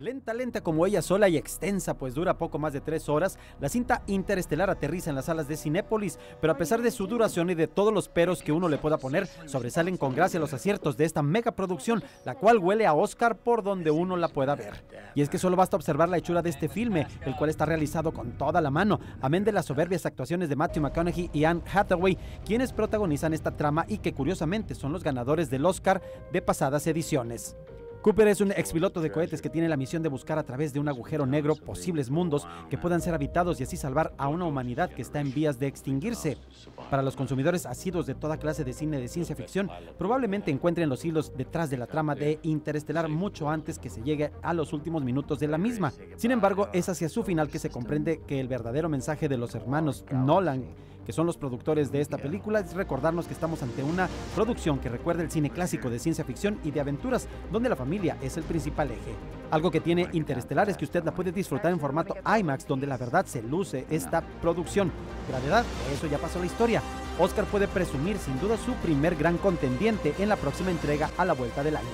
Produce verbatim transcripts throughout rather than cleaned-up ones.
Lenta, lenta como ella sola y extensa, pues dura poco más de tres horas, la cinta Interestelar aterriza en las salas de Cinépolis, pero a pesar de su duración y de todos los peros que uno le pueda poner, sobresalen con gracia los aciertos de esta megaproducción, la cual huele a Oscar por donde uno la pueda ver. Y es que solo basta observar la hechura de este filme, el cual está realizado con toda la mano, amén de las soberbias actuaciones de Matthew McConaughey y Anne Hathaway, quienes protagonizan esta trama y que curiosamente son los ganadores del Oscar de pasadas ediciones. Cooper es un expiloto de cohetes que tiene la misión de buscar a través de un agujero negro posibles mundos que puedan ser habitados y así salvar a una humanidad que está en vías de extinguirse. Para los consumidores asiduos de toda clase de cine de ciencia ficción, probablemente encuentren los hilos detrás de la trama de Interestelar mucho antes que se llegue a los últimos minutos de la misma. Sin embargo, es hacia su final que se comprende que el verdadero mensaje de los hermanos Nolan, que son los productores de esta película, es recordarnos que estamos ante una producción que recuerda el cine clásico de ciencia ficción y de aventuras, donde la familia es el principal eje. Algo que tiene Interestelar es que usted la puede disfrutar en formato IMAX, donde la verdad se luce esta producción. Gravedad, eso ya pasó la historia. Oscar puede presumir sin duda su primer gran contendiente en la próxima entrega a la vuelta del año.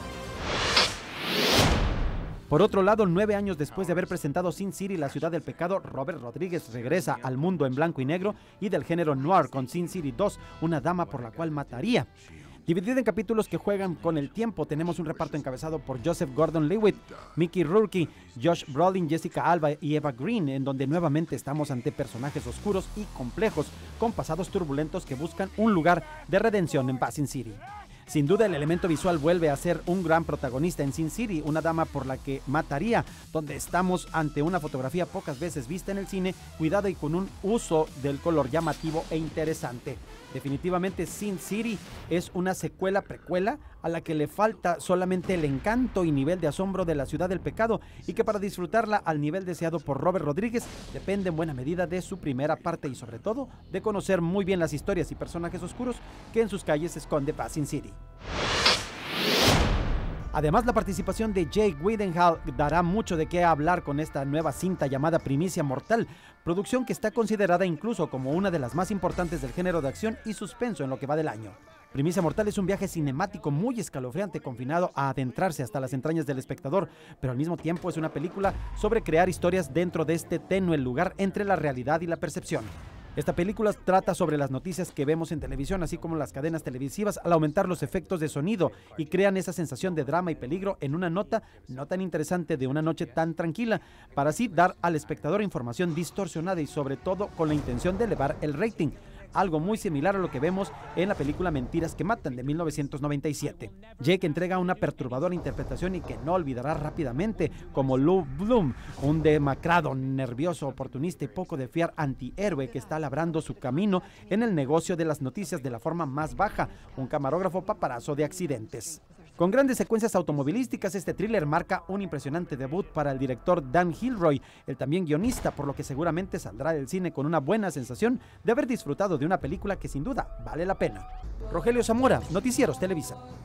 Por otro lado, nueve años después de haber presentado Sin City, la ciudad del pecado, Robert Rodríguez regresa al mundo en blanco y negro y del género noir con Sin City dos, una dama por la cual mataría. Dividida en capítulos que juegan con el tiempo, tenemos un reparto encabezado por Joseph Gordon-Levitt, Mickey Rourke, Josh Brolin, Jessica Alba y Eva Green, en donde nuevamente estamos ante personajes oscuros y complejos, con pasados turbulentos que buscan un lugar de redención en Sin City. Sin duda el elemento visual vuelve a ser un gran protagonista en Sin City, una dama por la que mataría, donde estamos ante una fotografía pocas veces vista en el cine, cuidada y con un uso del color llamativo e interesante. Definitivamente Sin City es una secuela precuela a la que le falta solamente el encanto y nivel de asombro de la ciudad del pecado, y que para disfrutarla al nivel deseado por Robert Rodríguez depende en buena medida de su primera parte y sobre todo de conocer muy bien las historias y personajes oscuros que en sus calles esconde Sin City. Además, la participación de Jake Gyllenhaal dará mucho de qué hablar con esta nueva cinta llamada Primicia Mortal, producción que está considerada incluso como una de las más importantes del género de acción y suspenso en lo que va del año. Primicia Mortal es un viaje cinemático muy escalofriante confinado a adentrarse hasta las entrañas del espectador, pero al mismo tiempo es una película sobre crear historias dentro de este tenue lugar entre la realidad y la percepción. Esta película trata sobre las noticias que vemos en televisión, así como las cadenas televisivas, al aumentar los efectos de sonido y crean esa sensación de drama y peligro en una nota no tan interesante de una noche tan tranquila, para así dar al espectador información distorsionada y sobre todo con la intención de elevar el rating. Algo muy similar a lo que vemos en la película Mentiras que Matan de mil novecientos noventa y siete. Jake entrega una perturbadora interpretación y que no olvidará rápidamente, como Lou Bloom, un demacrado, nervioso, oportunista y poco de fiar antihéroe que está labrando su camino en el negocio de las noticias de la forma más baja, un camarógrafo paparazzo de accidentes. Con grandes secuencias automovilísticas, este thriller marca un impresionante debut para el director Dan Gilroy, el también guionista, por lo que seguramente saldrá del cine con una buena sensación de haber disfrutado de una película que sin duda vale la pena. Rogelio Zamora, Noticieros Televisa.